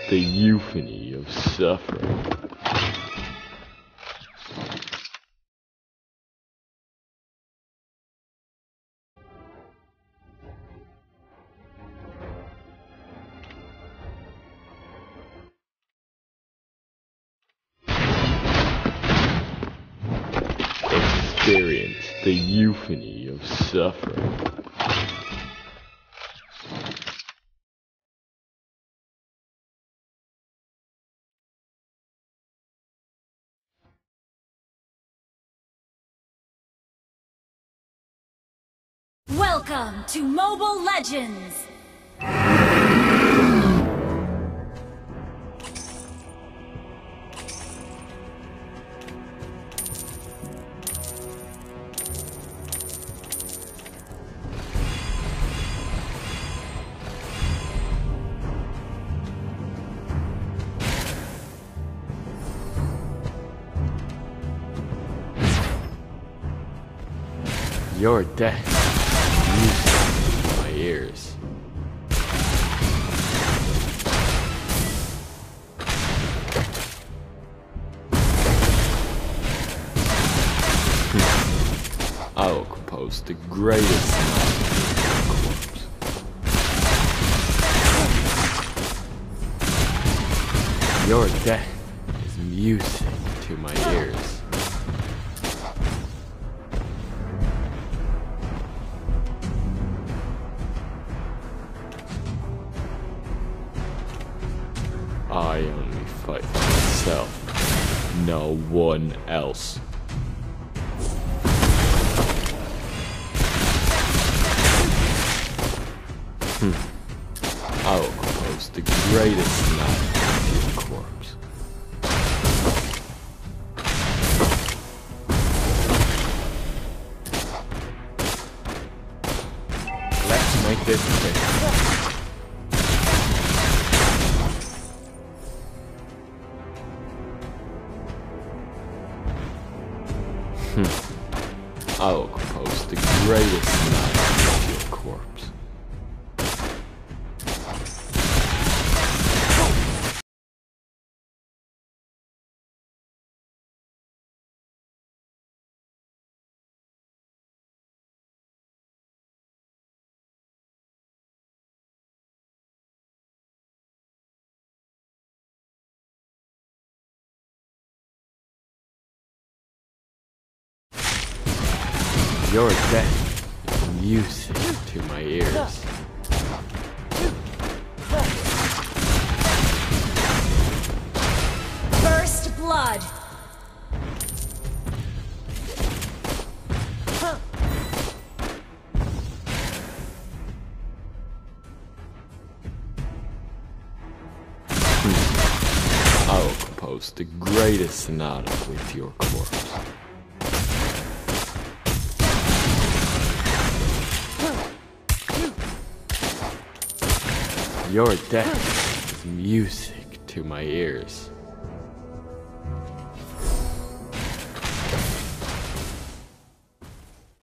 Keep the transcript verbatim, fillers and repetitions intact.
the euphony of suffering. Experience the euphony of suffering. Welcome to Mobile Legends! Your death music in my ears. I will compose the greatest corpse. Your death is music to my ears. I only fight for myself, no one else. Hmm. I will compose the greatest knife to your corpse. Let's make this quick. I will compose the greatest knife to your corpse. Your death is music to my ears. First blood! I will compose the greatest sonata with your corpse. Your death is music to my ears.